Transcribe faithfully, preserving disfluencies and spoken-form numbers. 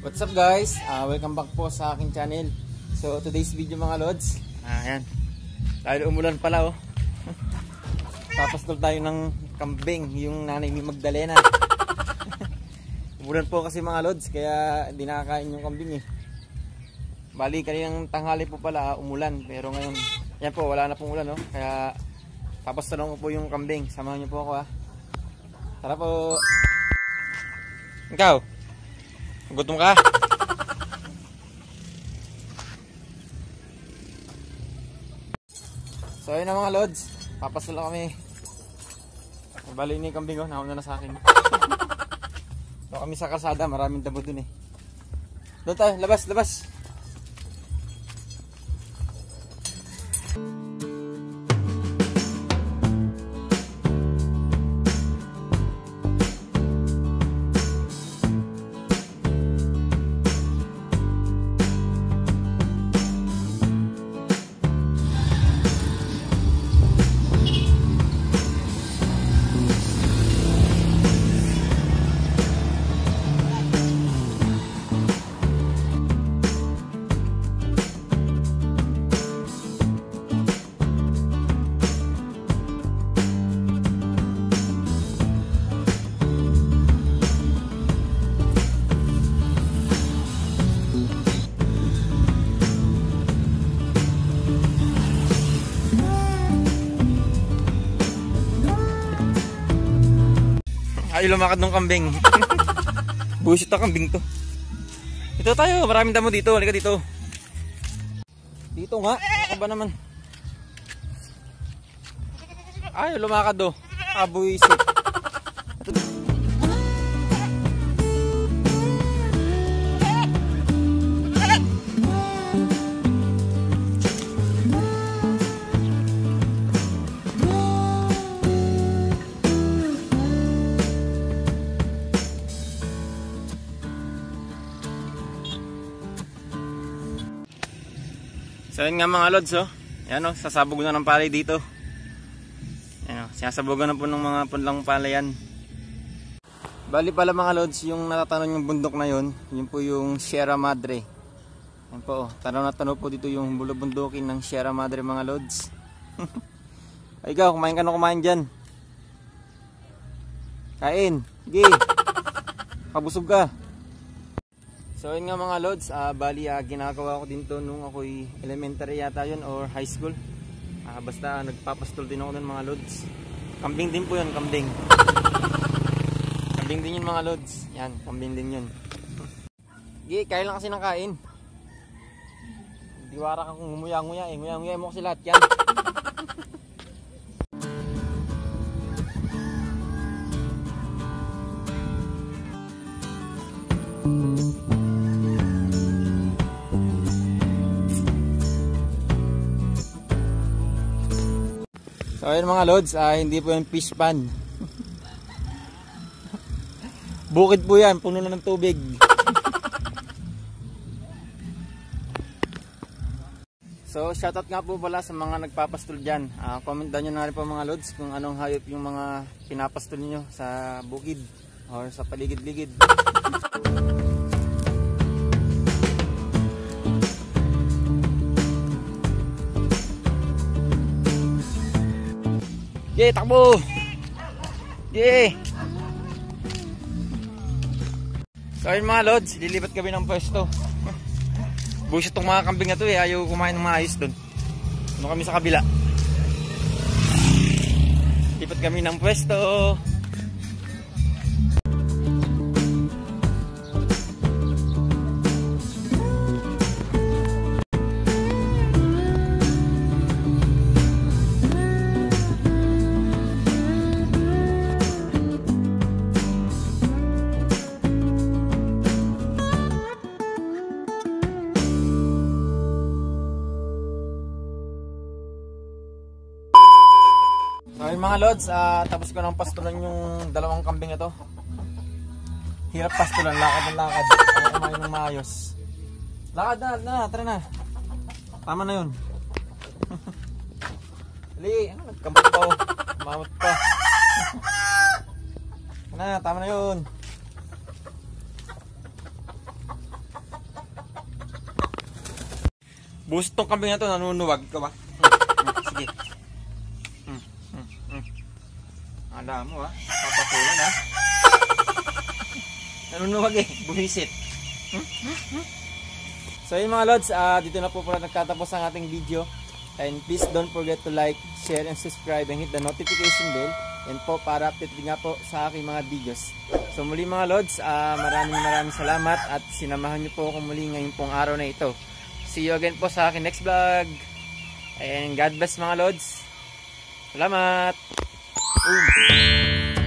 What's up guys? Uh, welcome back po sa aking channel. So today's video mga lods, ayan, dahil umulan pala oh. Papastol tayo ng kambing, yung nanay ni Magdalena. Umulan po kasi mga lods, kaya hindi nakakain yung kambing eh. Bali kaninang tanghali po pala umulan, pero ngayon yan po, wala na pong ulan oh. Kaya papastolon ko po yung kambing. Samahan niyo po ako ah. Tara po. Ikaw, gutom ka? So ayun na mga lods, papastol kami. Bali ni kambing oh, nauna na sa akin. So kami sa kalsada, maraming damo dun eh. Doon tayo, labas, labas. Ayaw lumakad ng kambing. Bullshit na kambing to. Ito tayo, maraming damo dito. Halika dito. Dito nga, ako ba naman? Ayaw lumakad do. Abuisit. So yun nga mga lods oh. Yan oh, sasabog na ng palay dito. Yan oh, sinasabogan na po ng mga punlang palayan. Bali pala mga lods, yung natatanon yung bundok na yun, yun po yung Sierra Madre. Yan po oh, tanaw na tanaw po dito yung bulubundukin ng Sierra Madre mga lods. Ay ikaw, kumain ka na kumain dyan. Kain, sige. Kabusog ka. So yun nga mga lods, uh, bali uh, ginagawa ko din to nung ako'y elementary yata yun or high school. uh, Basta nagpapastol din ako nun mga lods. Kambing din po yun, kambing. Kambing din yun mga lods. Yan, kambing din yun. Sige, kain lang kasi ng kain. Diwara kang ngumuya-nguya eh. Nguya-nguya mo kasi lahat yan. So ayun mga lods, uh, hindi po yung fish pan. Bukid po yan, puno na ng tubig. So shoutout nga po pala sa mga nagpapastol dyan. uh, Comment down nyo na rin po mga lods kung anong hayop yung mga pinapastol nyo sa bukid or sa paligid-ligid. Yay, takbo! Yay! So ayun mga lods, lilipat kami ng pwesto. Bullshit itong mga kambing na to eh, ayaw kumain ng maayos doon. Ano kami sa kabila. Lipat kami ng pwesto. So mga lods, uh, tapos ko ng pastulan yung dalawang kambing ito. Hirap pastulan, lakad ng lakad. Ako kumain ng maayos. Lakad na, na, tara na. Tama na yun. Dali, ano, nagkambot pa oh. Mamot pa. Na, tama na yun. Busit tong kambing na to, nanunuwag ka ba? Mm, mm, sige. Mm, mm, mm. Alam mo ha, papatulan ha. Nanunuwag eh, buhisit. Mm, mm, mm. So yun mga lods, uh, dito na po pala nagtatapos ang ating video. And please don't forget to like, share, and subscribe and hit the notification bell. And po para update nga po sa aking mga videos. So muli mga lods, uh, maraming maraming salamat at sinamahan niyo po ako muli ngayong pong araw na ito. See you again po sa aking next vlog. And God bless mga lods. Salamat! Ooh.